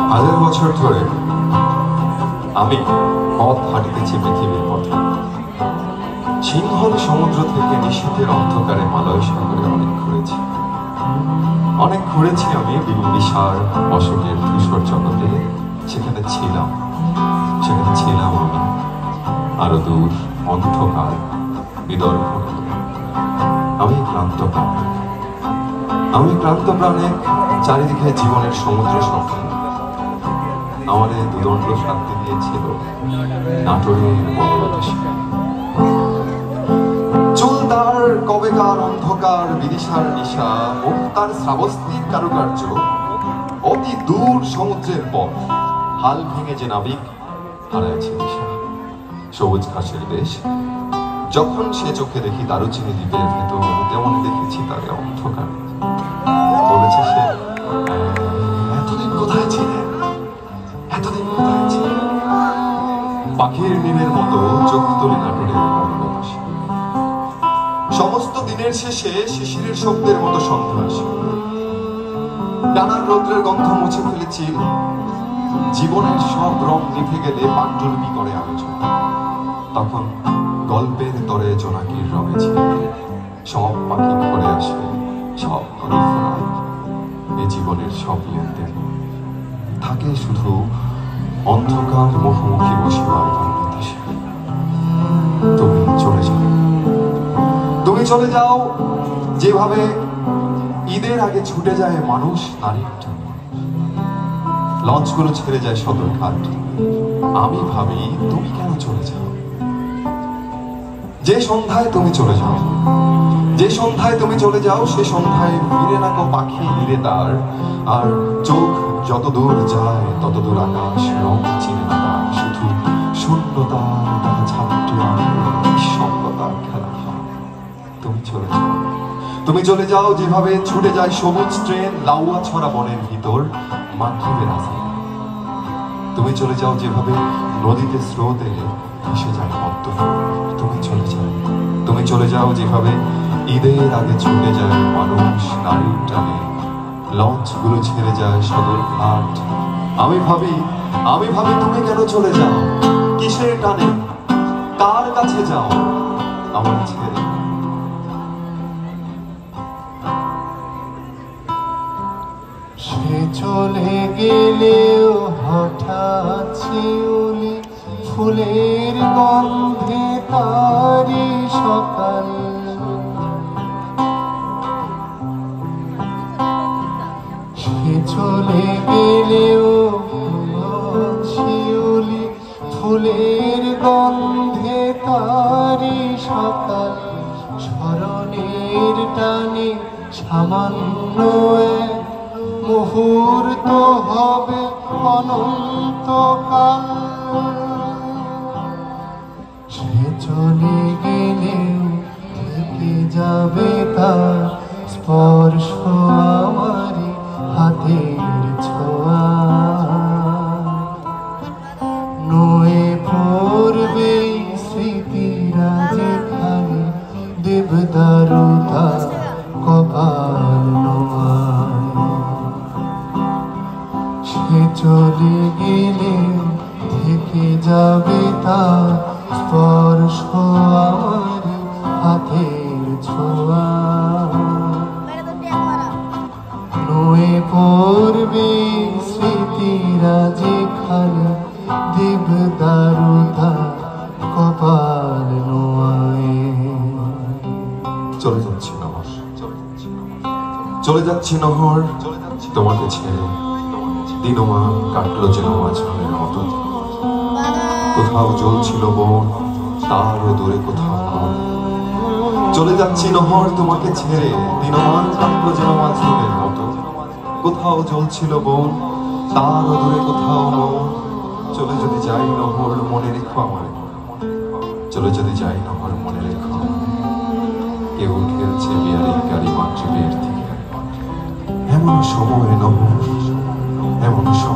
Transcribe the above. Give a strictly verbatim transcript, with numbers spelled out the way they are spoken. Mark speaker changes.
Speaker 1: হাজার বছর ধরে আমি পথ হাঁটিতেছি পৃথিবীর পথে। সিংহল সমুদ্র থেকে নিশীথের অন্ধকারে মালয় সাগরে অনেক ঘুরেছি অনেক ঘুরেছি আমি বিম্বিসার অশোকের ধূসর জগতে। সেখানে ছিলাম সেখানে ছিলাম আমি আরো দূর অন্ধকার বিদর্ভ। আমি ক্লান্ত প্রাণ আমি ক্লান্ত প্রাণে চারিদিকে জীবনের সমুদ্র স্বপ্ন আমারে দুদণ্ড শান্তি দিয়েছিল নাটোরের বনলতা সেন। চুল তার কবেকার অন্ধকার বিদিশার নিশা, মুখ তার শ্রাবস্তির কারুকার্য, অতি দূর সমুদ্রের পথ হাল ভেঙে যে নাবিক হারাইছে দিশা। সবুজ ঘাসের দেশ যখন সে চোখে দেখি দারুচিনি দ্বীপের ভেতর, তেমন দেখেছি তারে অন্ধকার। বলেছে সে, এতদিন কোথায় ছিলে এতদিন কোথায় ছিলে। পাখির নীলের মতো চোখ তুলে নাটোরের বনলতা সেন। সমস্ত দিনের শেষে শিশিরের শব্দের মতো সন্ধ্যা আসে। টানার রৌদ্রের গন্ধ মুছে ফেলেছি। জীবনের সব রং নিভে গেলে পাণ্ডুলিপি করে আলোচনা। তখন গল্পের তরে জোনাকির রবে ছিল। সব পাখি ঘরে আসে, সব নদী ফোনায়। এ জীবনের সব লেনদেন থাকে শুধু অন্ধকার মুখোমুখি বসিবার বনলতা সেন। তুমি চলে যাও তুমি চলে যাও যেভাবে ঈদের আগে ছুটে যায় মানুষ নারীর টানে। লঞ্চগুলো ছেড়ে যায় সদরঘাট। আমি ভাবি তুমি কেন চলে যাও। যে সন্ধ্যায় তুমি চলে যাও যে সন্ধ্যায় তুমি চলে যাও সে সন্ধ্যায় ফিরে না কো পাখি নীরে তার। আর চোখ যত দূর যায় তত দূর আকাশ রং চিনে না তার। শুধু শূন্যতার তার ছাত্র নিঃসঙ্গতার খেলা। তুমি চলে যাও তুমি চলে যাও যেভাবে ছুটে যায় সবুজ ট্রেন লাউয়া ছড়া বনের ভিতর মাগরিবের রাস্তায়। তুমি চলে যাও যেভাবে নদীতে স্রোত এলে ভেসে যায় পদ্ম ফুল। তুমি চলে যাও তুমি চলে যাও যেভাবে ঈদের আগে ছুটে যায় মানুষ নারীর টানে। লঞ্চগুলো ছেড়ে যায় সদরঘাট। আমি ভাবি আমি ভাবি তুমি কেন চলে যাও। কিসের টানে কার কাছে যাও আমার ছেড়ে।
Speaker 2: সে চলে গেলেও হঠাৎ শিউলি ফুলের গন্ধে তারি সকাল। সে চলে গেলেও শিউলি ফুলের গন্ধে তারি সকাল। স্মরণের টানে সামান্য এক মুহূর্ত হবে অনন্তকাল। সে চলে গেলেও থেকে যাবে তার স্পর্শ আমারই হাতের ছোঁয়া। নয়ে পড়বে স্মৃতিরা যেখানে দেবদারুতা কপাল নোয়ায়। সে চলে গেলে থেকে যাবে তার স্পর্শ আমার হাতের ছোঁয়া। নয়ে পড়বে স্মৃতিরা যেখানে দেবদারুতা কপাল নোয়ায়।
Speaker 1: চলে যাচ্ছি নহর চলে যাচ্ছি নহর তোমাকে ছেড়ে। দিনমান কাটলো যেন মাঝখানের মতো। কোথাও জ্বলছিল বন তারও দূরে কোথাও নয়। চলে যাচ্ছি নহর তোমাকে ছেড়ে। দিনমান কাটলো যেন মাঝখানের মতো। কোথাও জ্বলছিল বন তারও দূরে কোথাও নয়। চলে যদি যাই নহর মনে রেখো আমার। চলে যদি যাই নহর মনে রেখো। কেউ খেলছে বিয়ারিং গাড়ি মাতৃবের থেকে। এমন সময় নহর এমন